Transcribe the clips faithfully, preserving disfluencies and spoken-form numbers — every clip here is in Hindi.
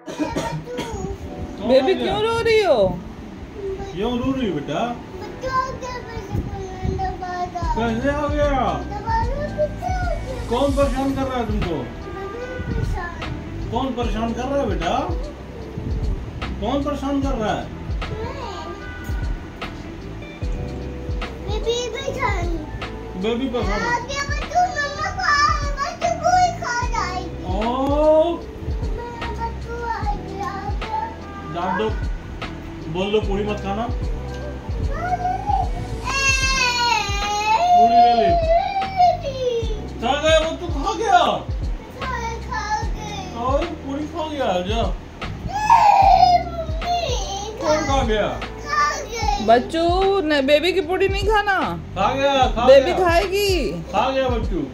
बेबी क्यों रो रही हो? क्यों रो रही हो बेटा? कैसे आ गया? कौन परेशान कर रहा है तुमको? कौन परेशान कर रहा है बेटा? कौन परेशान कर रहा है? बेबी परेशान। डांट दो, बोल दो पूरी मत खाना। पूरी ले ले। खा गया वो, तू खा गया और पूरी खा गया। जा कौन खा गया? बच्चू न, बेबी की पूरी नहीं खाना। खा गया, खा बेबी गया। खाएगी। खा गया बच्चू।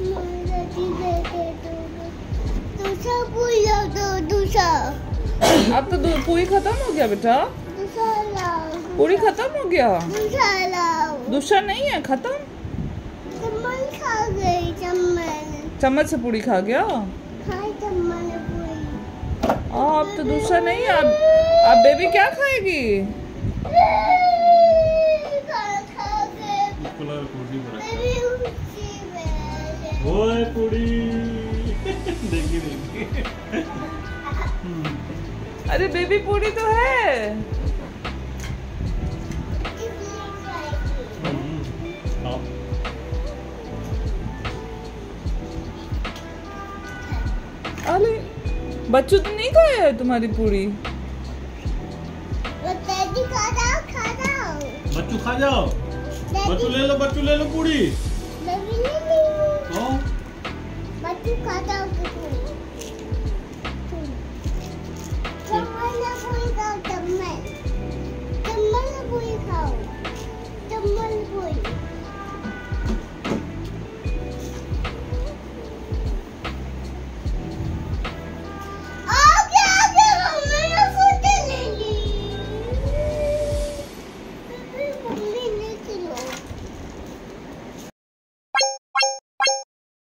अब तो पूरी खत्म हो गया बेटा। पूरी खत्म हो गया। दूसरा नहीं है, खत्म। चम्मच से पूरी खा गया। अब तो दूसरा नहीं है। अब अब बेबी क्या खाएगी? ओए पूरी देखी देखी। अरे बेबी पूरी तो है। अरे बच्चू तो नहीं खाया है तुम्हारी पूरी। बच्चू खा जाओ। बच्चू ले लो, बच्चू ले लो पूरी। बच्चू खा जाओ।